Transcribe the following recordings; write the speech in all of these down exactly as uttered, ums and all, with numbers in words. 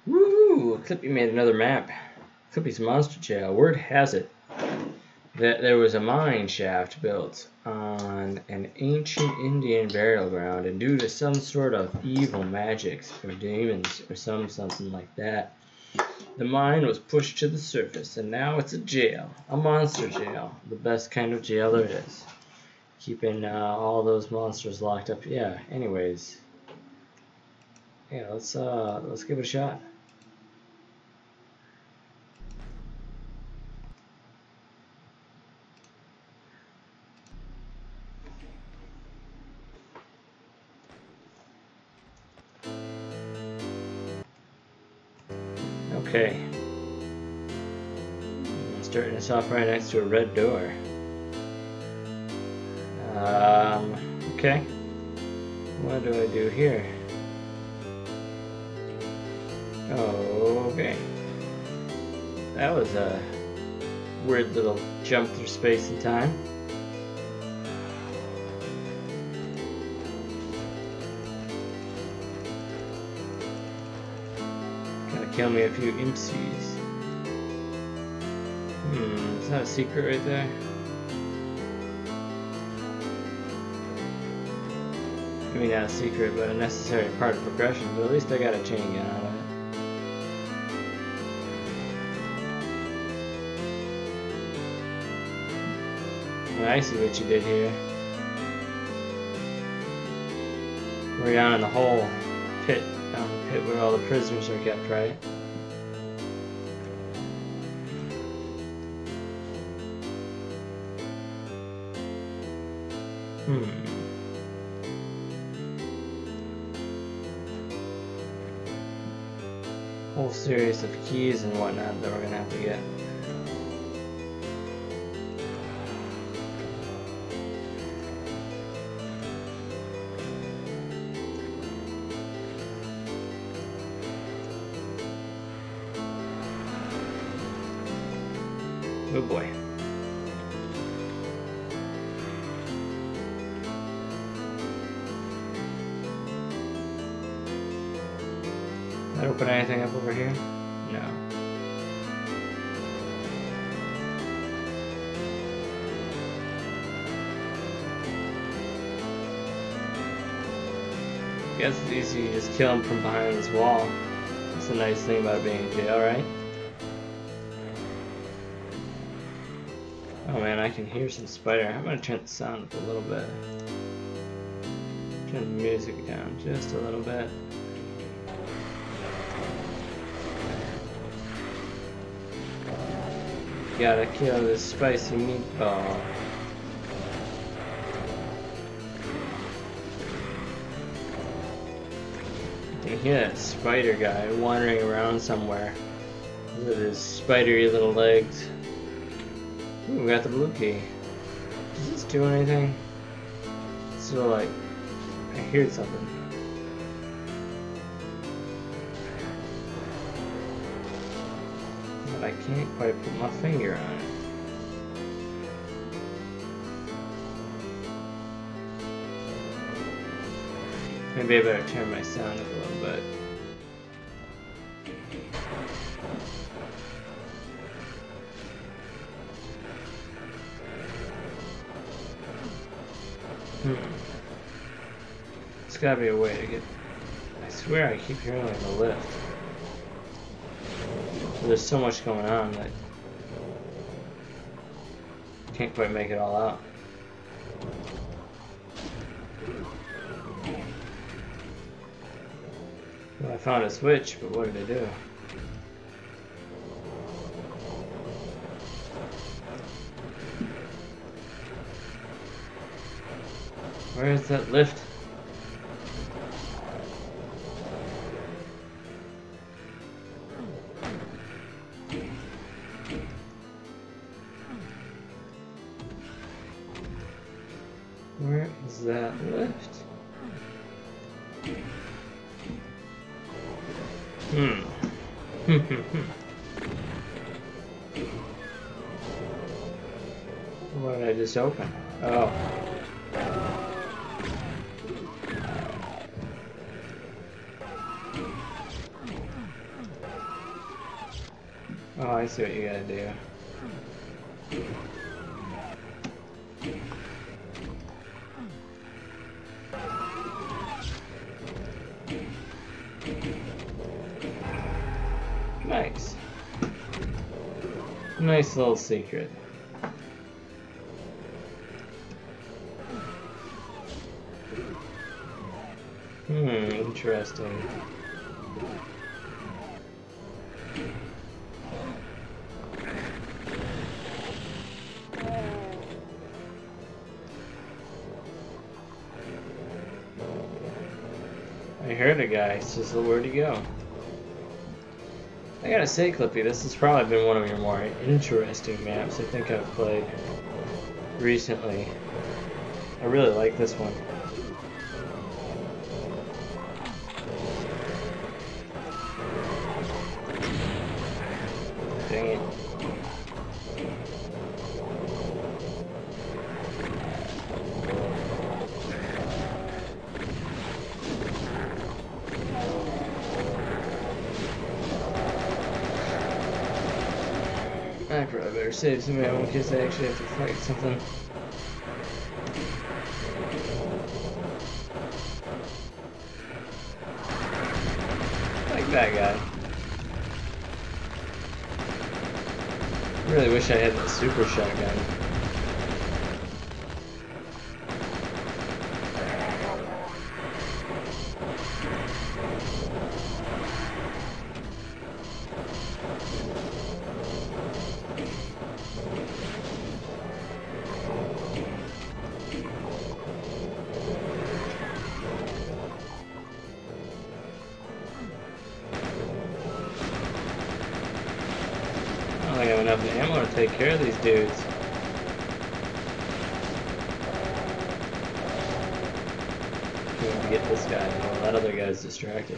Woo! Clippy made another map. Clippy's Monster Jail. Word has it that there was a mine shaft built on an ancient Indian burial ground, and due to some sort of evil magics or demons or some something like that, the mine was pushed to the surface, and now it's a jail, a monster jail, the best kind of jail there is, keeping uh, all those monsters locked up. Yeah. Anyways, yeah, let's uh, let's give it a shot. Okay. I'm starting this off right next to a red door. Um, okay. What do I do here? Okay. That was a weird little jump through space and time. Kill me a few imps. Hmm, is that a secret right there? I mean, not a secret, but a necessary part of progression, but at least I got a chain gun out of it. Well, I see what you did here. We're down in the hole pit. Down the pit where all the prisoners are kept, right? Hmm. Whole series of keys and whatnot that we're gonna have to get. Oh boy. Did I open anything up over here? No. I guess it's easy to just kill him from behind this wall. That's the nice thing about being in jail, right? Oh man, I can hear some spider. I'm gonna turn the sound up a little bit. Turn the music down just a little bit. Gotta kill this spicy meatball. You can hear that spider guy wandering around somewhere with his spidery little legs. Ooh, we got the blue key. Does this do anything? So like, I hear something. But I can't quite put my finger on it. Maybe I better turn my sound up a little bit. Hmm. There's gotta be a way to get... I swear I keep hearing like a lift. There's so much going on that I can't quite make it all out. Well, I found a switch, but what did I do? Where is that lift? Where is that lift? Hmm. What did I just open? Oh. Oh, I see what you gotta do. Nice. Nice little secret. Hmm, interesting. I heard a guy, it's just where'd he go? I gotta say, Clippy, this has probably been one of your more interesting maps I think I've played recently. I really like this one. Dang it. I probably better save some ammo in case I actually have to fight something. Like that guy. Really wish I had that super shotgun. I don't have enough ammo to take care of these dudes. Can't get this guy. Well, that other guy's distracted.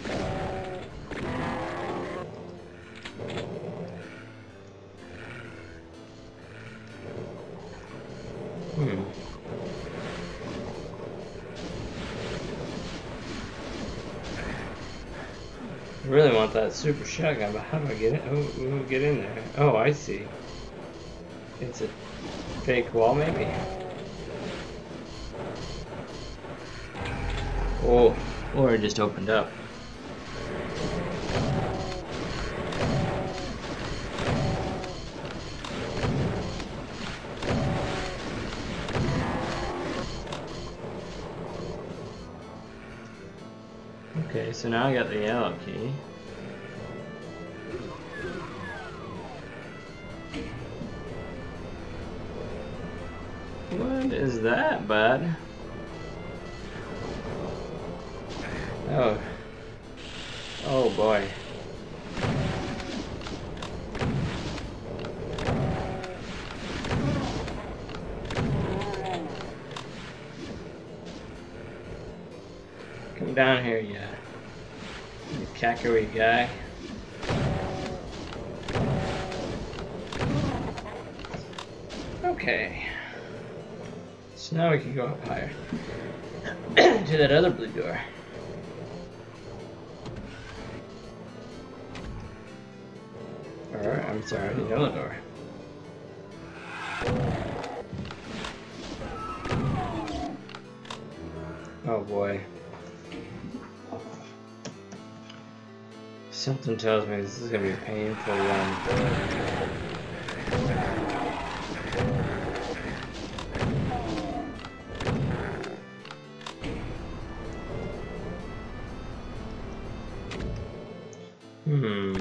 Hmm. I really want that super shotgun, but how do I get it? Oh, we'll get in there. Oh, I see. It's a fake wall, maybe? Oh, or it just opened up. Okay, so now I got the yellow key. What is that, bud? Oh. Oh boy. Come down here, you, you cackery guy. Okay. So now we can go up higher to that other blue door. Or, I'm sorry, the yellow door. Oh boy. Something tells me this is going to be a painful run. Hmm.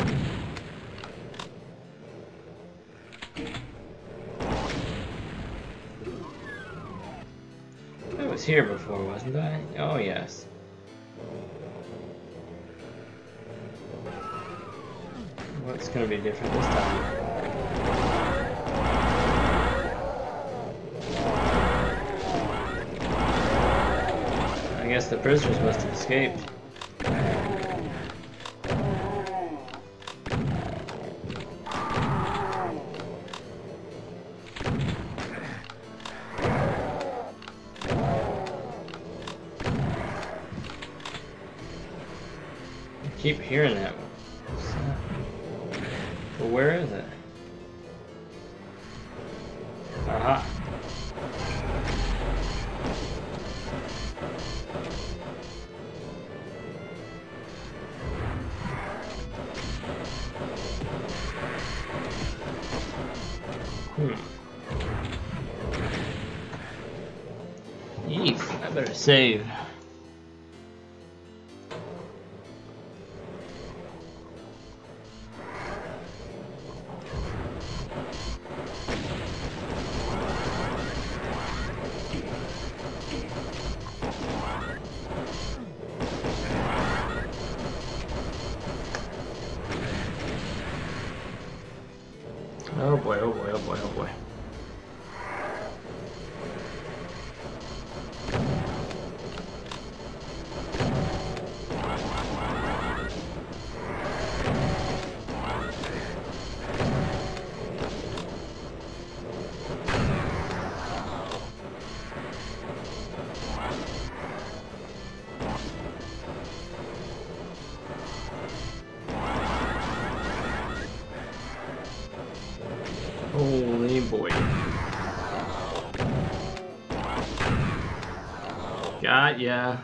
I was here before, wasn't I? Oh, yes. What's going to be different this time? I guess the prisoners must have escaped. I keep hearing that one. But where is it? Aha. Hmm. Eek, I better save. Oh boy, oh boy, oh boy, oh boy. Holy boy. Got ya.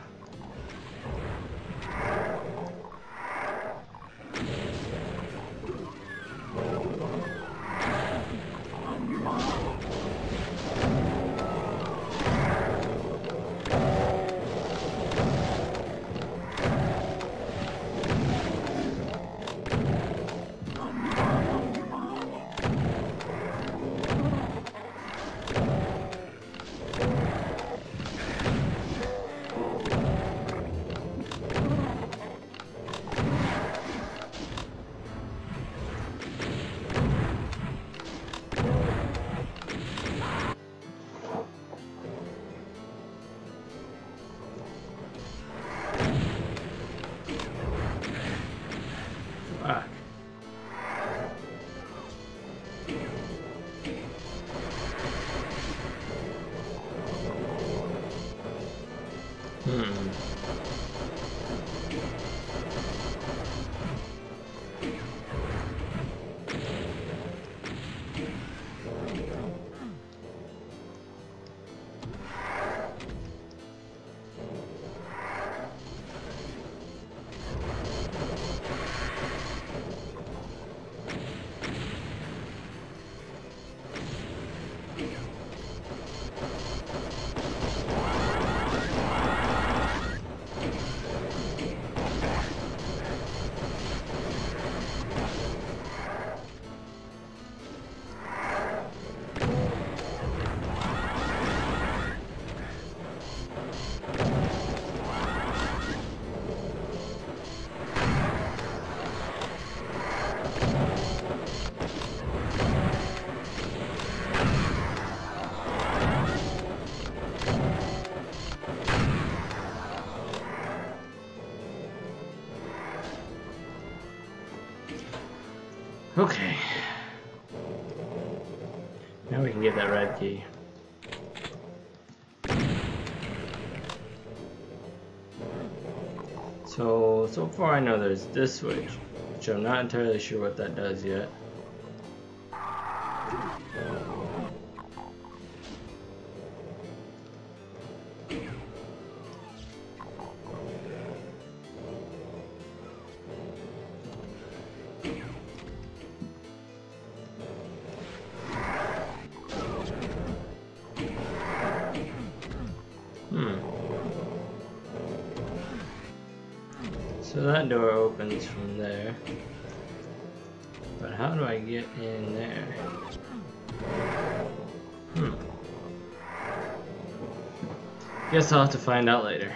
Fuck. Hmm. Okay. Now we can get that red key. So, so far I know there's this switch, which I'm not entirely sure what that does yet. So that door opens from there. But how do I get in there? Hmm. Guess I'll have to find out later.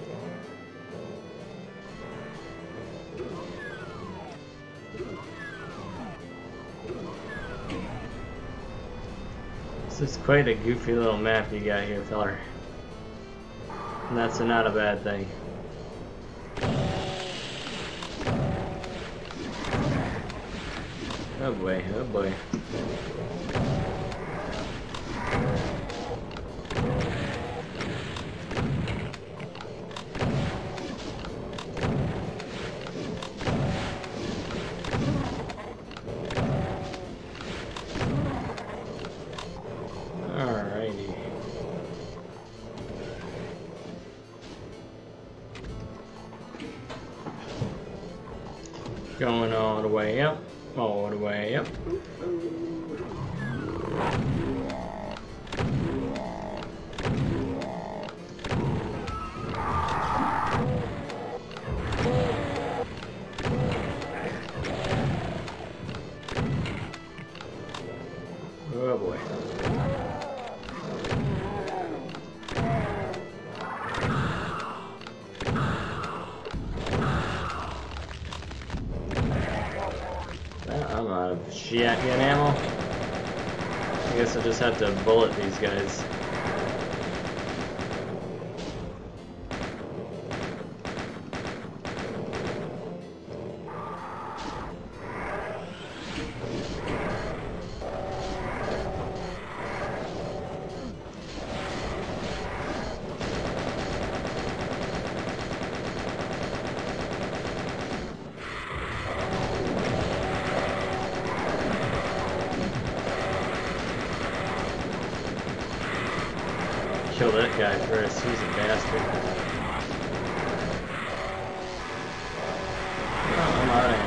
This is quite a goofy little map you got here, feller. And that's not a bad thing. Oh boy, oh boy. Going all the way up, all the way up. Oh boy. I'm out of shotgun ammo. I guess I'll just have to bullet these guys. Kill that guy first, he's a bastard. Oh, I'm out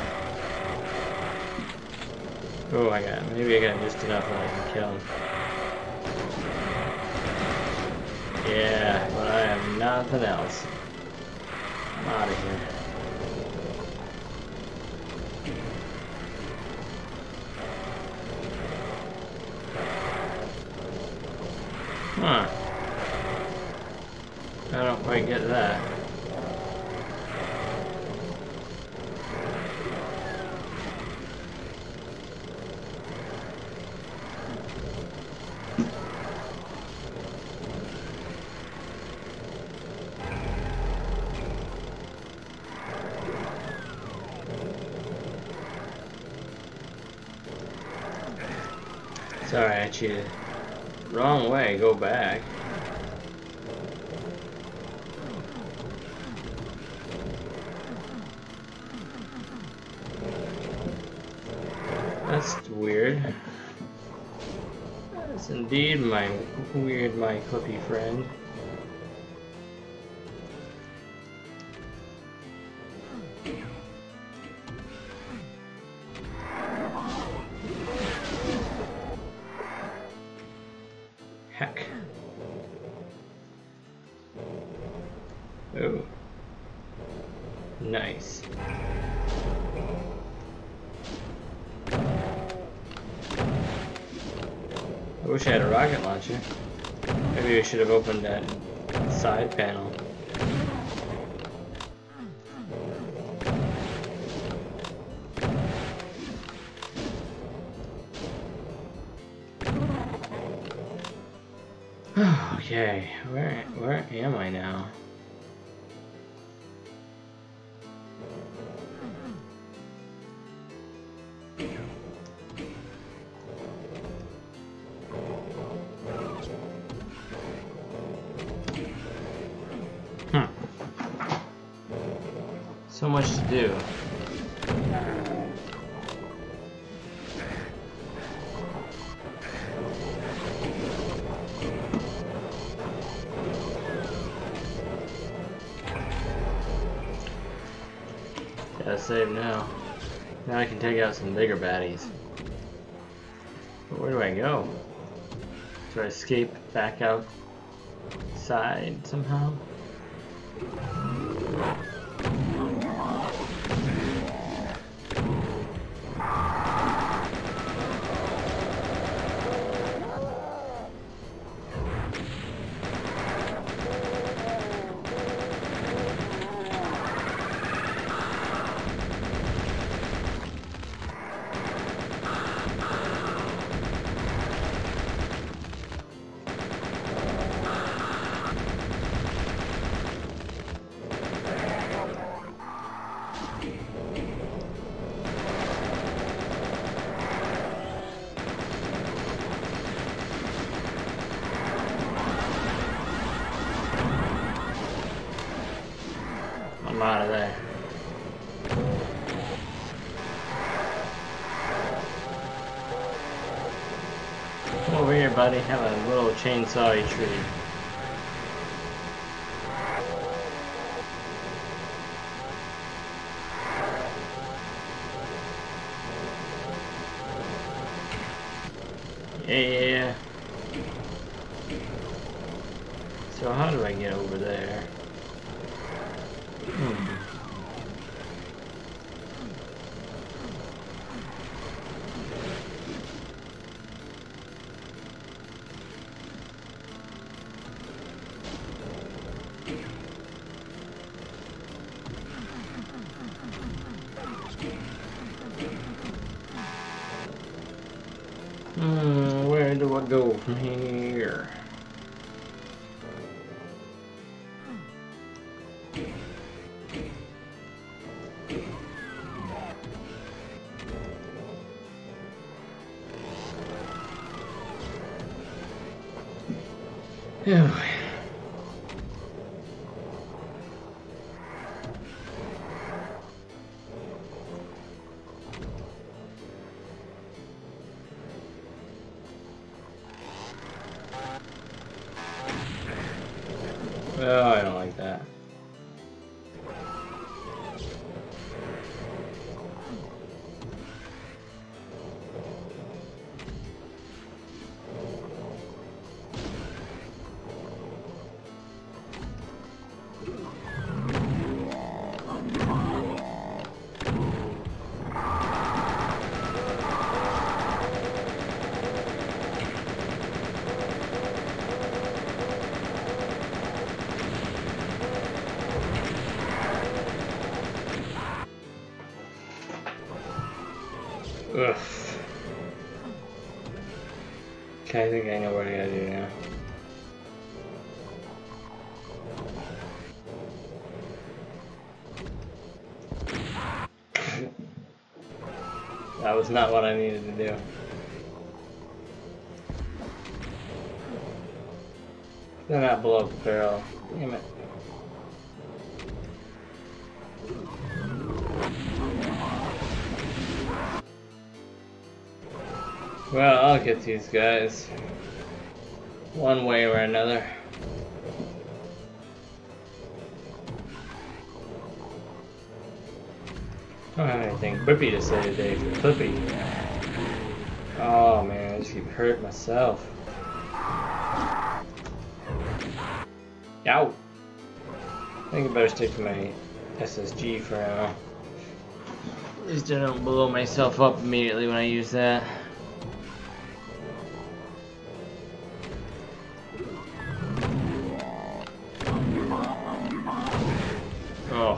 of ammo. Oh, I got, maybe I got just enough that I can kill him. Yeah, but I have nothing else. I'm out of here. Huh. I don't quite get that. Sorry, I cheated. Wrong way, go back. That's weird. That's indeed my weird, my clippy friend. Heck. Oh. Nice. I wish I had a rocket launcher. Maybe I should have opened that side panel. Okay, where where am I now? Hmm. So much to do. Gotta save now. Now I can take out some bigger baddies. But where do I go? Do I escape back outside somehow? I'm out of there. Come over here, buddy. Have a little chainsaw tree. Yeah. So how do I get over there? Hmm. Hmm, where do I go from here? Phew. Oh, I don't like that. Ugh. Okay, I think I know what I gotta do now. That was not what I needed to do. Then I blow up the barrel. Damn it. Well, I'll get these guys one way or another. I don't have anything Clippy to say today for Clippy. Oh man, I just keep hurting myself. Ow! I think I better stick to my S S G for now. At least I don't blow myself up immediately when I use that. Oh.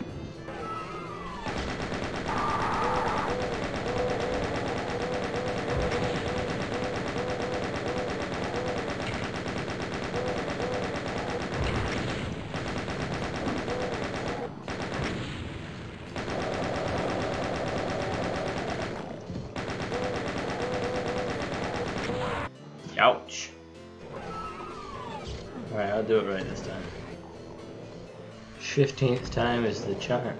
Ouch. Alright, I'll do it right this time. fifteenth time is the charm.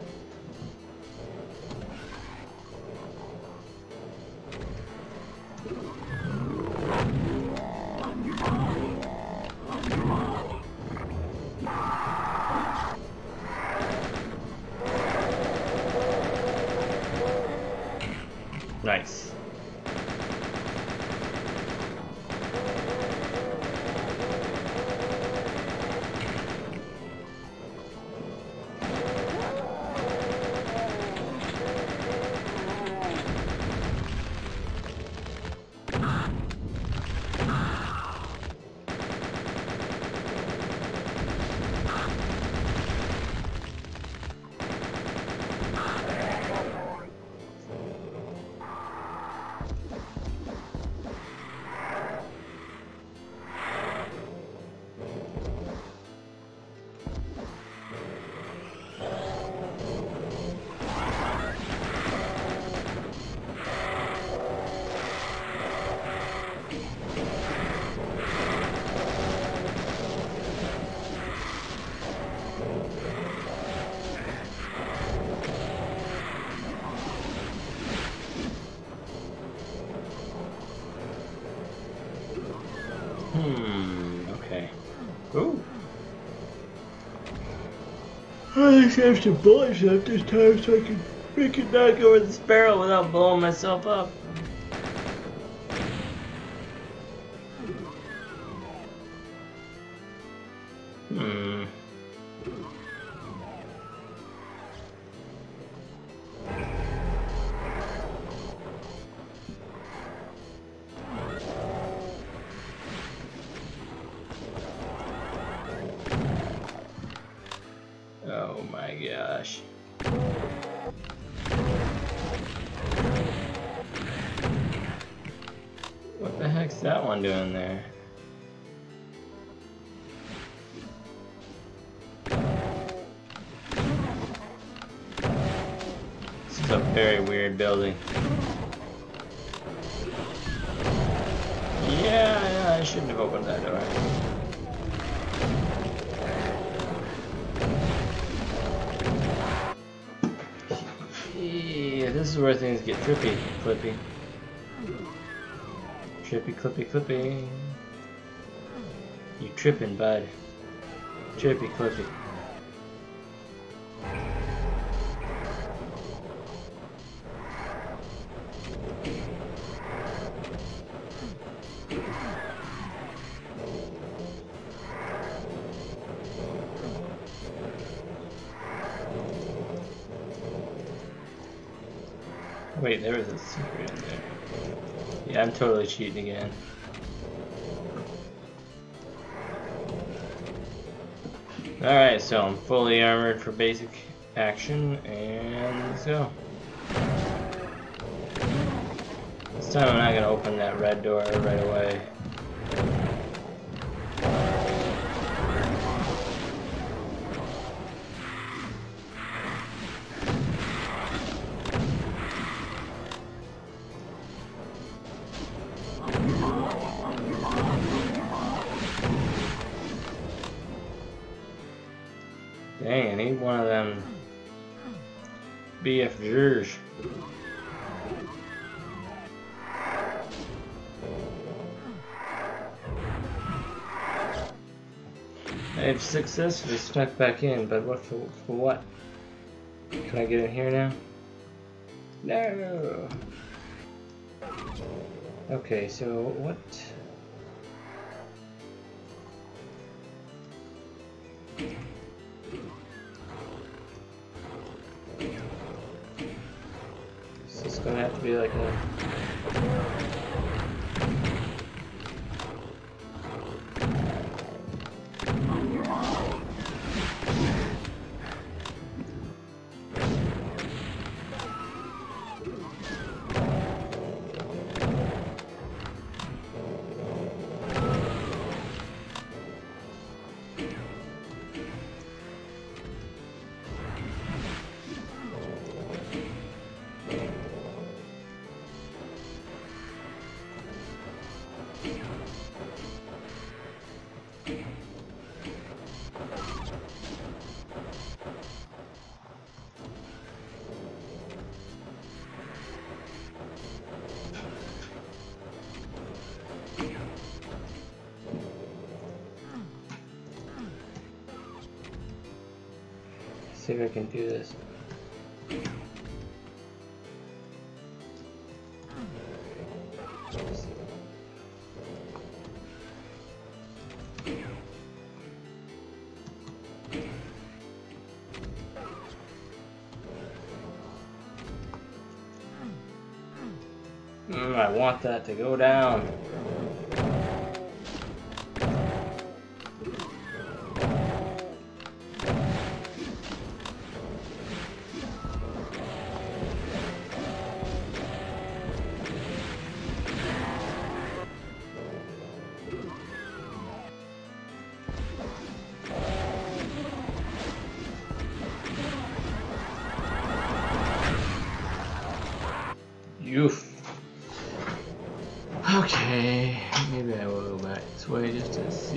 Nice. Hmm, okay. Ooh. I just have some bullets left this time so I can freaking knock over this barrel without blowing myself up. gosh. What the heck's that one doing there? This is a very weird building. Yeah, yeah, I shouldn't have opened that door. Yeah, this is where things get trippy, clippy. Trippy, clippy, clippy. You tripping, bud. Trippy, clippy. Wait, there was a secret in there. Yeah, I'm totally cheating again. Alright, so I'm fully armored for basic action, and let's go. This time I'm not going to open that red door right away. Dang, I need one of them B F Gers. I've successfully snuck back in, but what for, for what? Can I get in here now? No! Okay, so what? Is this gonna have to be like a... See if I can do this. Mm, I want that to go down. Oof. Okay, maybe I will go back this way just to see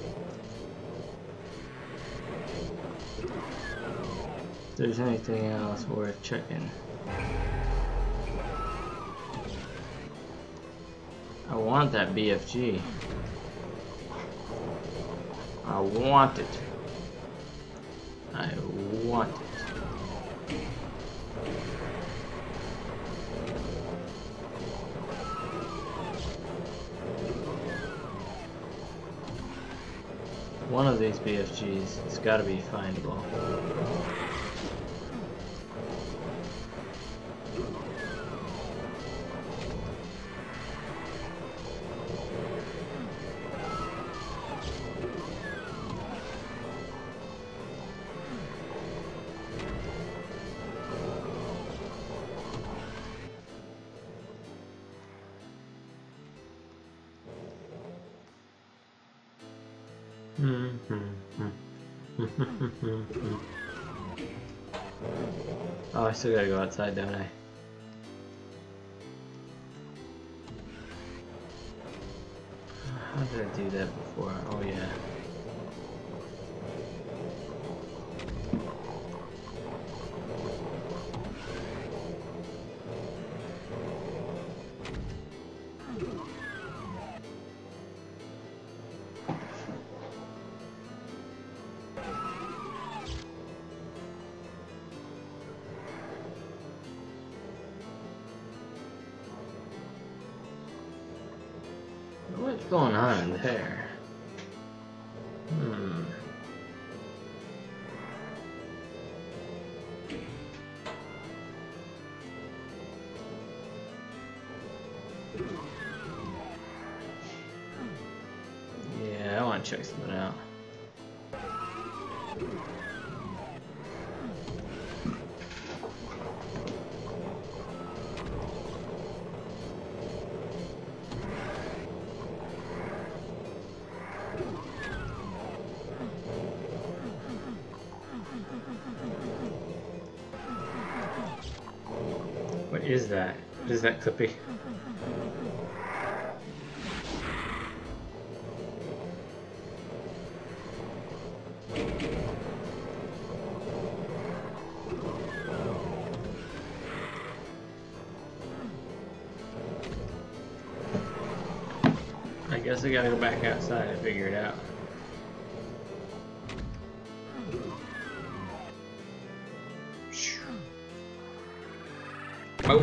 if there's anything else worth checking. I want that B F G. I want it. I want it. One of these B F Gs, it's got to be findable. Oh, I still gotta go outside, don't I? How did I do that before? Oh yeah. What's going on in there? Hmm. Yeah, I want to check something out. What is that? What is that, Clippy? I guess I gotta go back outside and figure it out. Oh.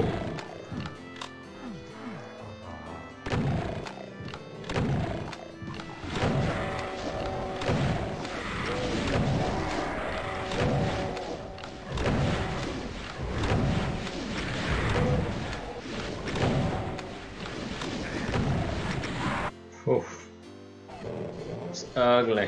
Oof. It's ugly.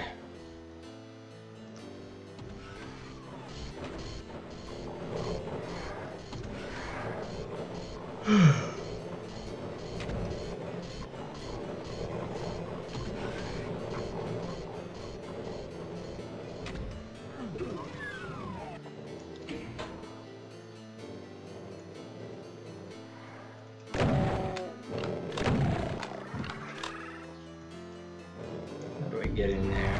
Get in there.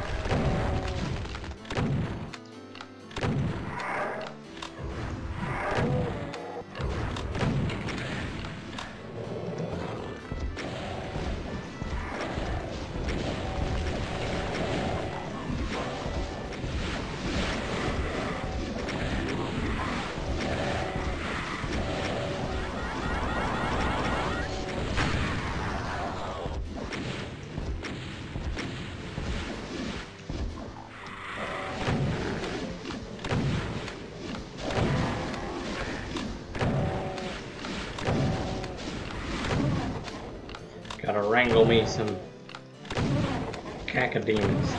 Gotta wrangle me some cacodemons.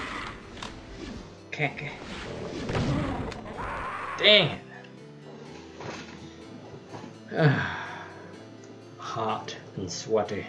Caca. Dang it. Hot and sweaty.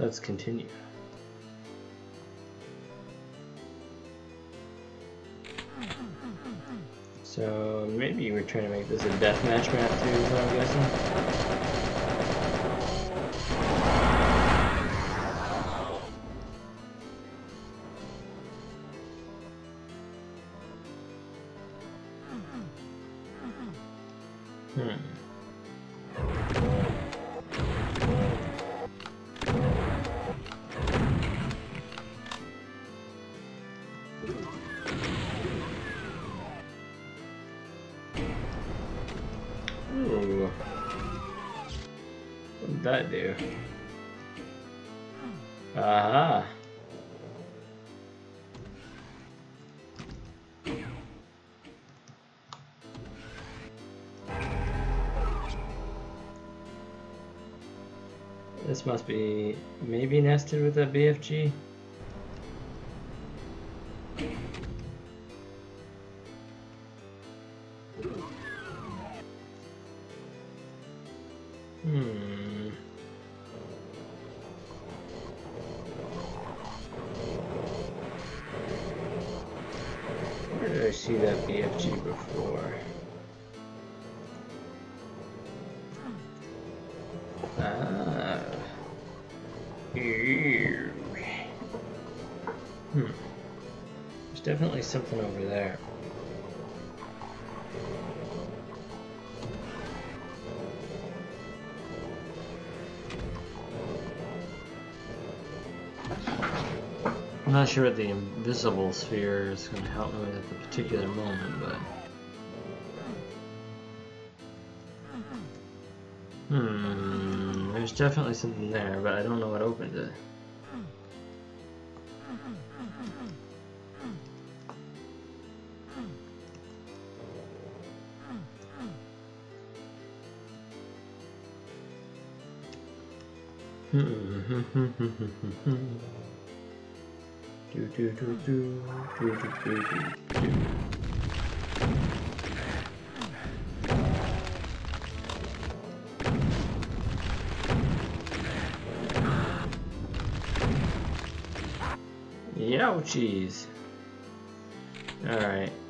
let's continue. So maybe we're trying to make this a deathmatch map too, is what I'm guessing. Hmm. Ooh. What did that do? Aha. This must be maybe nested with a B F G. Hmm. Where did I see that B F G before? Ah. Here. Hmm. There's definitely something over there. I'm not sure what the invisible sphere is going to help me with at the particular moment, but... Hmm, there's definitely something there, but I don't know what opens it. Do do do do do do do do. Youchies. Alright.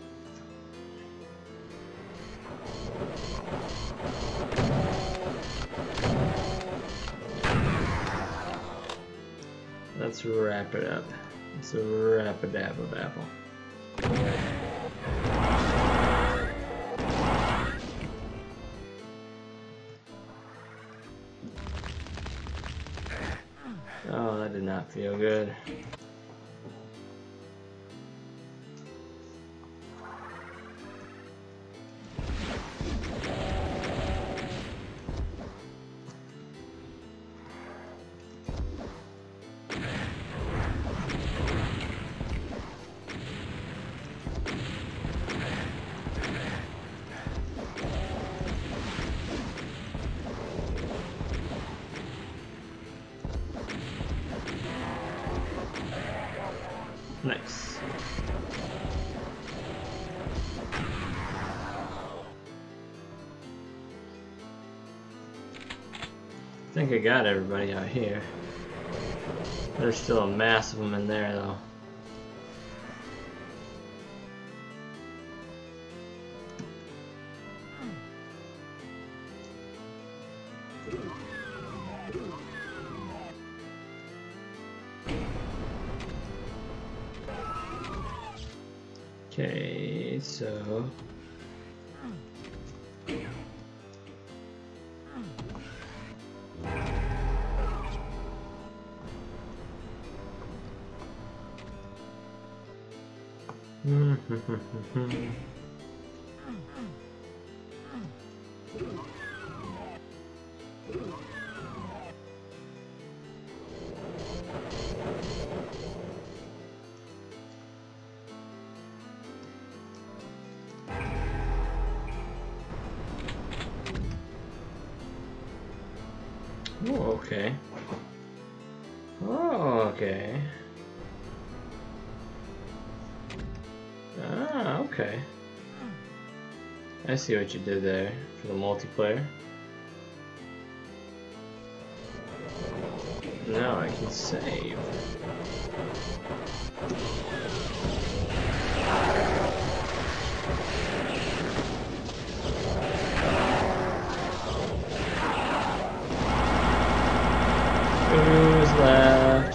Let's wrap it up. Let's wrap a dabble dabble. Oh, that did not feel good. Nice. I think I got everybody out here. There's still a mass of them in there though. Okay, so oh, okay. Oh, okay. Ah, okay. I see what you did there for the multiplayer. now I can save. Who's left?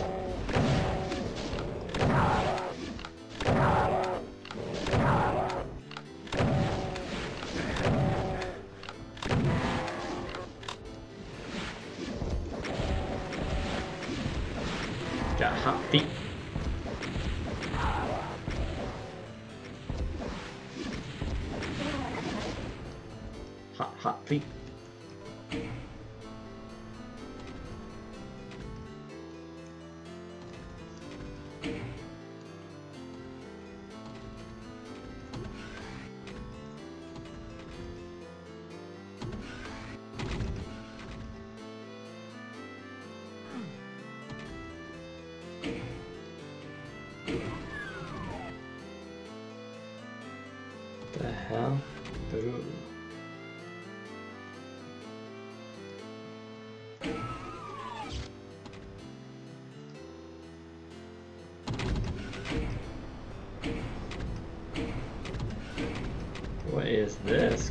Got hot feet. Hot, hot feet. The hell? Ooh. What is this?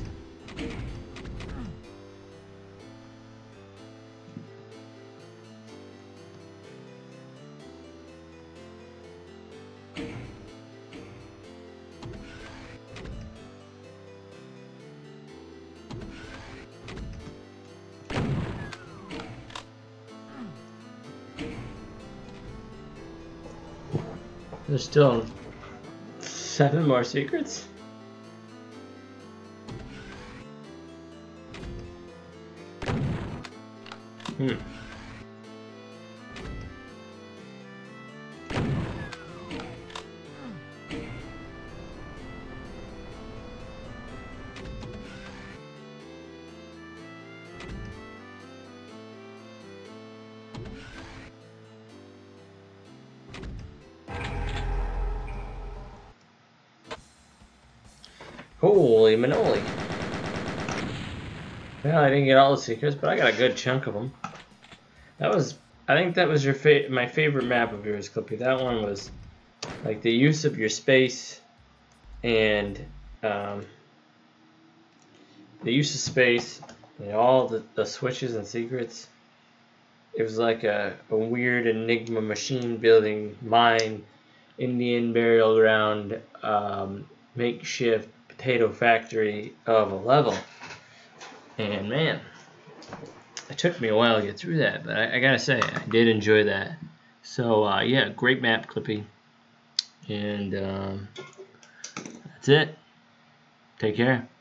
There's still seven more secrets? Hmm. Holy manoli. Well, I didn't get all the secrets, but I got a good chunk of them. That was, I think that was your fa my favorite map of yours, Clippy. That one was like the use of your space and um, the use of space and all the, the switches and secrets. It was like a, a weird Enigma machine building mine, Indian burial ground, um, makeshift potato factory of a level. And man, it took me a while to get through that, but I, I gotta say, I did enjoy that. So uh, yeah, great map, Clippy. And um, that's it. Take care.